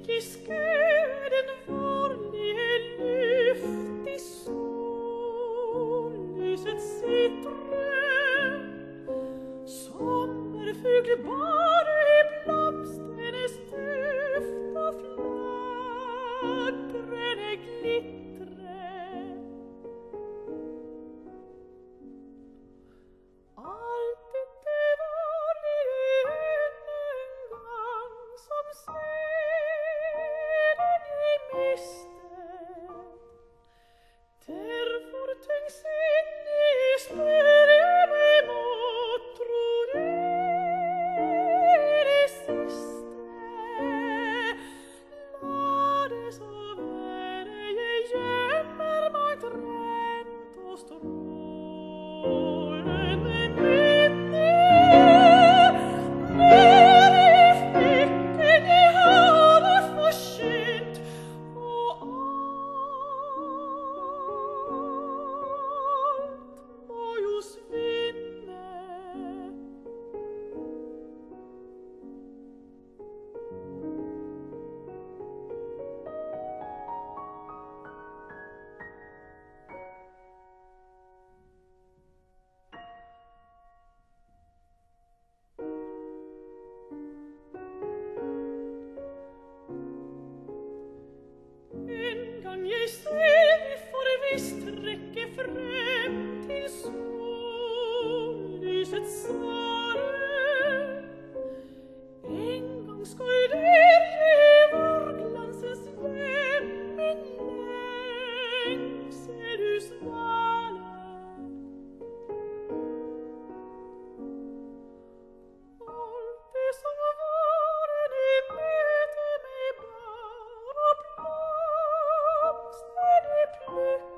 i skøden vårlige luft i sollyset sitre. Sommerfugl bare i blomstenes duft og flagrende glittre. Alt dette vårlige en gang som seden jeg mistet. Derfor tungsinnig spør jeg meg mot, tror det det siste. La det så være, jeg gjemmer meg trent og strålende minne. Nede i flikken jeg har det forsynt, og alt må jo svinne. En gang jeg selv for visst rekke frem til sollysets svare. En gang skulle jeg vårglansens hjem min lengsel usvale. Alt det som våren i møte med bar og blomster de plukker.